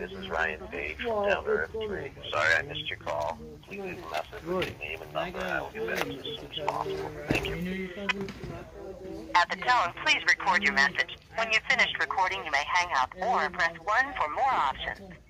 This is Ryan Fage from Denver. Sorry I missed your call. Please leave a message with your name and number. I will get back to you as soon as possible. Thank you. At the tone, please record your message. When you've finished recording, you may hang up or press 1 for more options.